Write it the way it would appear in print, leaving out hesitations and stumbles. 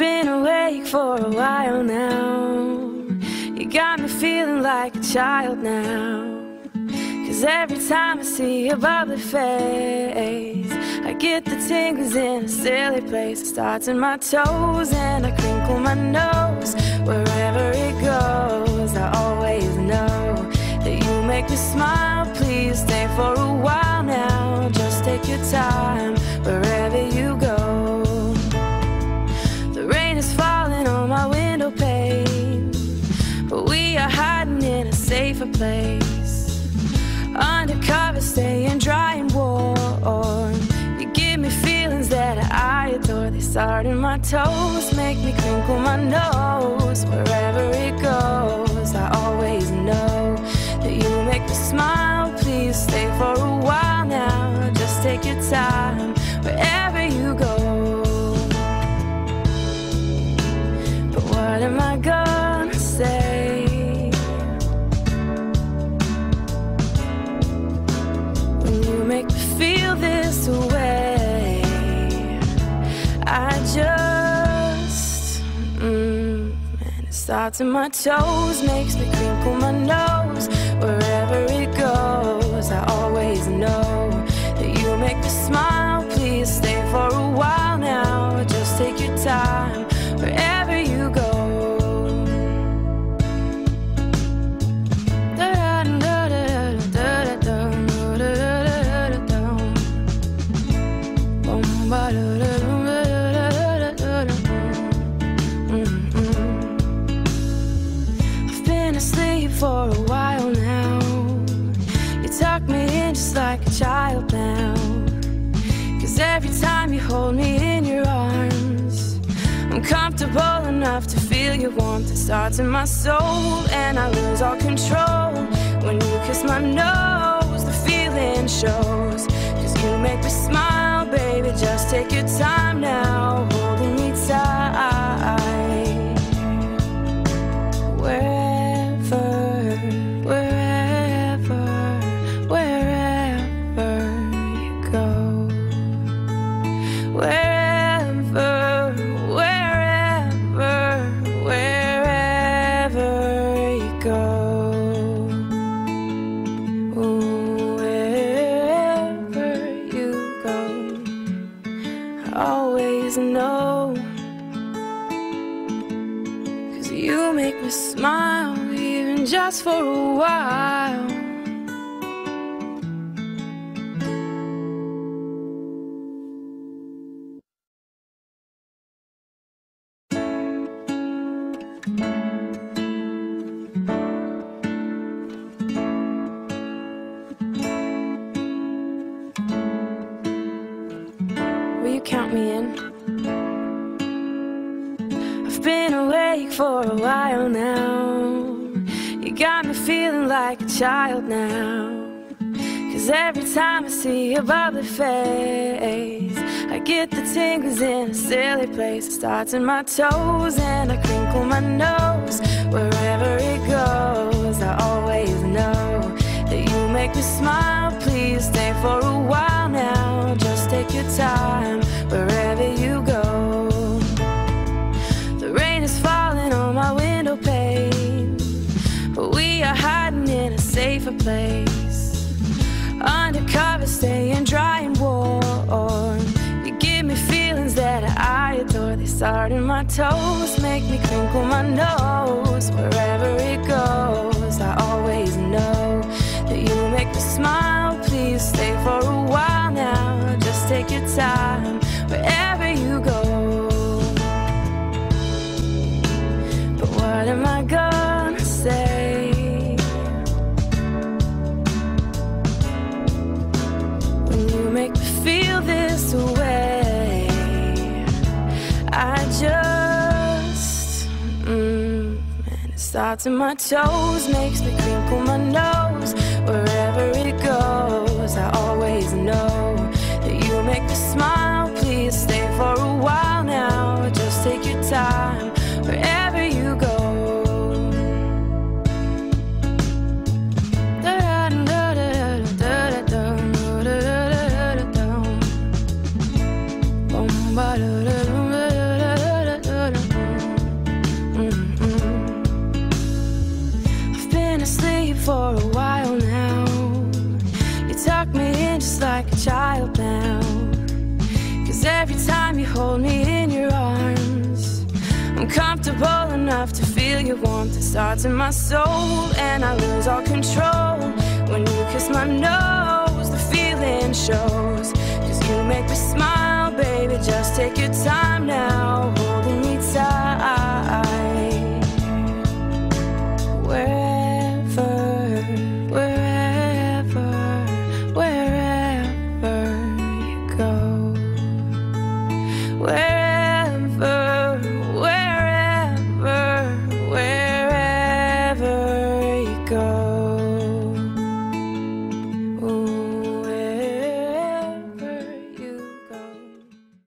been awake for a while now. You got me feeling like a child now. 'Cause every time I see your bubbly face, I get the tingles in a silly place. It starts in my toes and I crinkle my nose. Wherever it goes, I always know that you make me smile. Please stay for a while now. Just take your time wherever you go. The rain is falling on my window pane, but we are hiding in a safer place. Undercover, staying dry and warm. You give me feelings that I adore. They start in my toes, make me crinkle my nose. Wherever it goes, I always know that you make me smile. Please stay for a while now. Just take your time wherever you go. But what am I gonna say? Make me feel this way. I just and it starts in my toes, makes me crinkle my nose. Wherever it goes, I always know that you make me smile. Please stay for a while now. Just take your time wherever you go. I've been asleep for a while now. You tuck me in just like a child now. 'Cause every time you hold me in your arms, I'm comfortable enough to feel your warmth. It starts in my soul and I lose all control. When you kiss my nose, the feeling shows. 'Cause you make me smile, baby, just take your time now, holding me tight. Wherever, wherever, wherever you go. Wherever, wherever, wherever you go. Always know, 'cause you make me smile, even just for a while. Will you count me in? I've been awake for a while now. You got me feeling like a child now. 'Cause every time I see your bubbly face, I get the tingles in a silly place. It starts in my toes and I crinkle my nose. Wherever it goes, I always know that you make me smile. Please stay for a while now. Just take your time wherever you go. The rain is falling on my window pane, but we are hiding in a safer place. Undercover, staying dry and warm. You give me feelings that I adore. They start in my toes, make me crinkle my nose. Wherever it goes, I always know that you make me smile. Please stay for a while now. Just take your time wherever you go. But what am I gonna say? When you make me feel this way, I just and it starts in my toes, makes me crinkle my nose. Wherever it goes, I always know that you make me smile. Please stay for a while now. Just take your time wherever you go. hold me in your arms. I'm comfortable enough to feel your warmth. It starts in my soul and I lose all control. When you kiss my nose, the feeling shows. 'Cause you make me smile, baby, just take your time now.